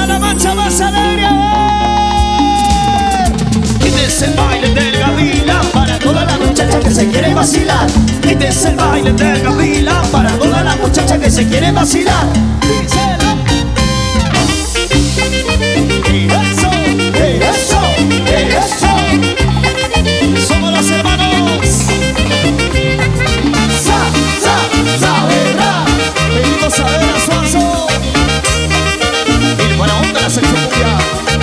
la mancha más alegre. Este es el baile del gavilán para todas las muchachas que se quieren vacilar. Este es el baile del gavilán para todas las muchachas que se quieren vacilar. Eso. Somos los hermanos Saavedra. Benito Saavedra Suazo. Y buena onda la sección mundial.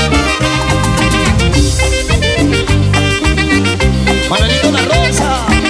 Manuelito La Rosa.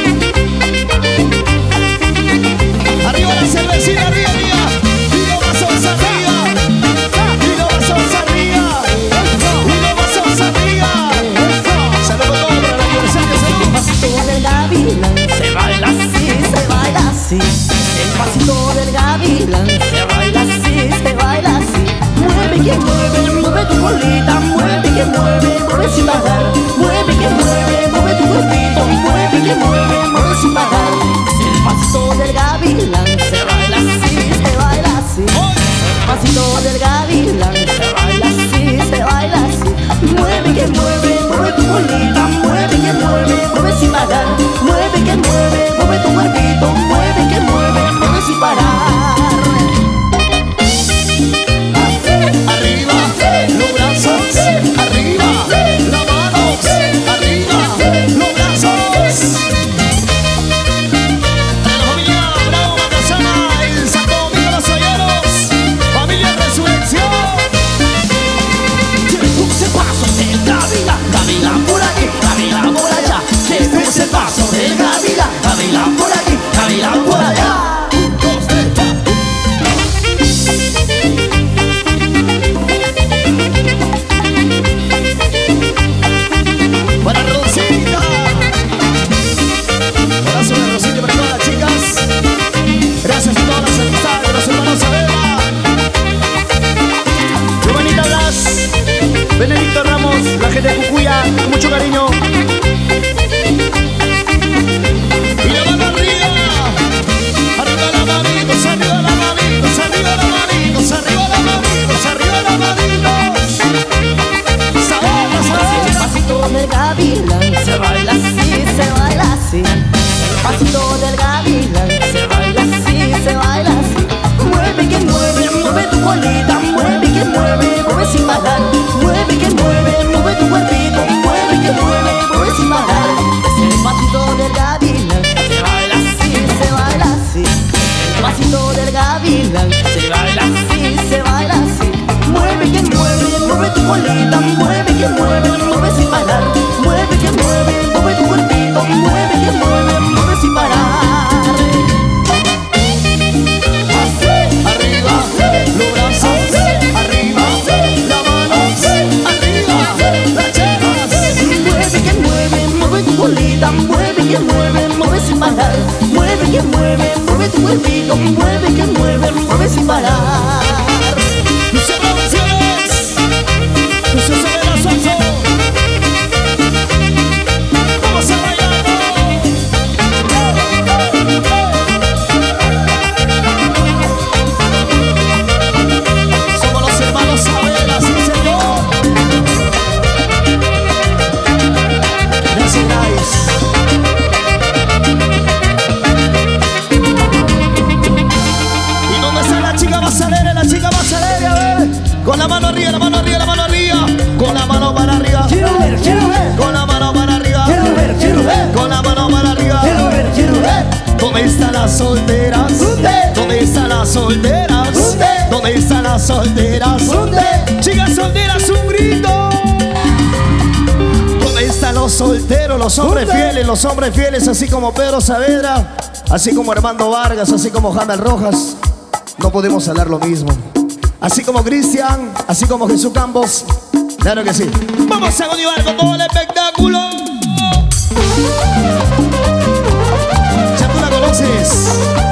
Arriba la cervecita, arriba, arriba. Y los vasos arriba. Y los vasos arriba. Y los vasos arriba. Saludos a todos para la aniversario, salud. El pasito del gavilán se baila así, se baila así. El pasito del gavilán se baila así, se baila así. Mueve que mueve, mueve tu colita, mueve que mueve, mueve sin parar. Mueve que mueve, mueve tu cuerpito, mueve que mueve, mueve sin parar. El pasito del gavilán se baila así, se baila así. El pasito del gavilán se baila así, se baila así. Mueve que mueve, mueve tu colita, mueve que mueve, mueve sin parar. Mueve que mueve, mueve tu cuerpito, mueve que mueve, mueve sin parar. Arriba, los brazos, arriba, las manos, arriba, los brazos. Para la familia Bravo Matasana en Santo Domingo Los Olleros, familia Resurrección. Puse paso del gavilán, gavilán por aquí, gavilán por allá. Que puse paso del gavilán, gavilán por aquí, gavilán por allá. Para Rosita. Abrazo de Rosita para todas las chicas. Gracias a todas las amistades de los hermanos Saavedra. Giovanita Blas, Benedicto Ramos, la gente de Cucuya, con mucho cariño. Y la mano arriba. Arriba las manitos, arriba las manitos, arriba las manitos, arriba las manitos, arriba las manitos. Saavedra, El Saavedra. pasito del gavilán se baila así, se baila así. El pasito del gavilán se baila así, se baila así. Mueve que mueve, mueve tu colita, mueve que mueve, mueve sin parar. Mueve que mueve, mueve tu cuerpito, mueve que mueve, mueve sin parar. Es el pasito del gavilán, se baila así, se baila así. El pasito del gavilán se baila así, se baila así. Mueve que mueve, mueve tu colita, mueve que mueve, mueve sin parar. Mueve que mueve, mueve tu cuerpito, mueve que mueve, mueve sin parar. Arriba, los brazos, arriba, las manos, arriba, las chelas. Mueve que mueve, mueve tu colita, mueve que mueve, mueve sin parar. Mueve que mueve, mueve tu cuerpito, mueve que mueve, mueve sin parar. Lucio Producciones, Lucio Saavedra Suazo. Vamos a bailar. Somos los hermanos Saavedra, sí señor. Gracias, guys. ¿Y dónde está la chica más alegre? La chica más alegre, a ver. Con la mano arriba, la mano arriba, la mano arriba. Con la mano para arriba. Quiero ver, quiero ver. Con la mano para arriba. Quiero ver, quiero ver. Con la mano para arriba. Quiero ver, quiero ver. ¿Dónde están las solteras? ¿Dónde están las solteras? ¿Dónde están las solteras? Chicas solteras, un grito. ¿Dónde están los solteros, los hombres fieles, así como Pedro Saavedra, así como Armando Vargas, así como Jamal Rojas? No podemos hablar lo mismo. Así como Cristian, así como Jesús Campos. Claro que sí. Vamos a continuar con todo el espectáculo. Ya tú la conoces.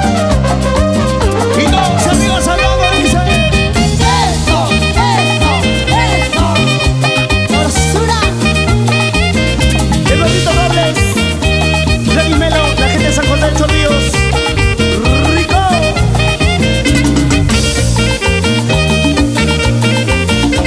Y todos amigos hablando, dice. Eso, eso, eso. Dorsura. Eduardito Robles, Freddy Melo, la gente de San José de Chorrillos. Rico.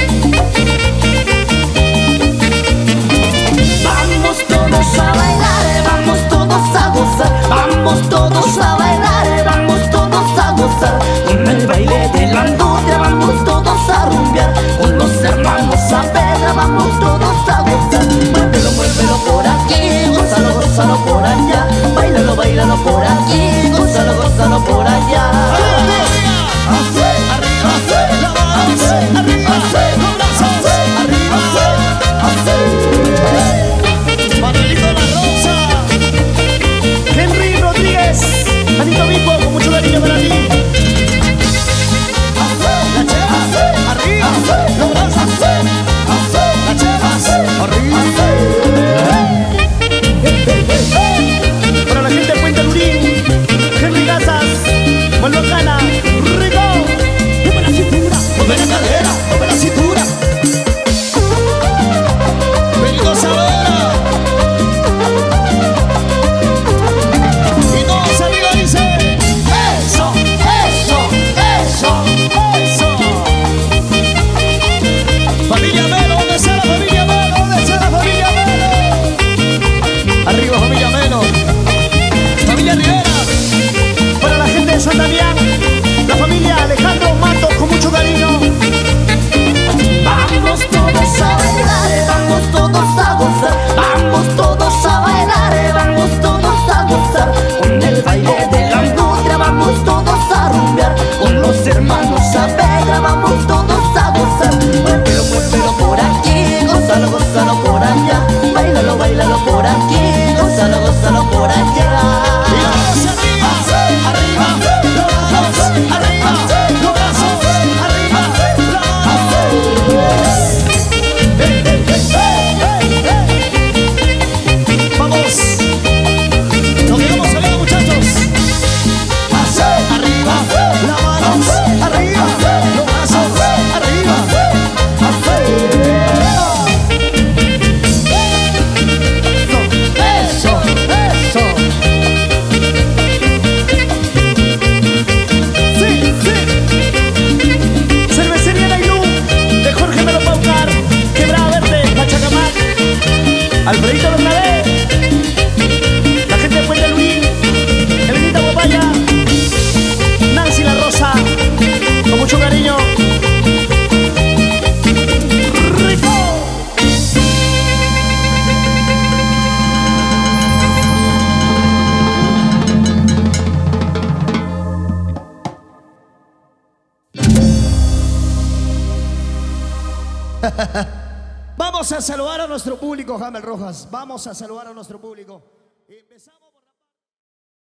Vamos a saludar a nuestro público, Hamel Rojas. Vamos a saludar a nuestro público. Empezamos.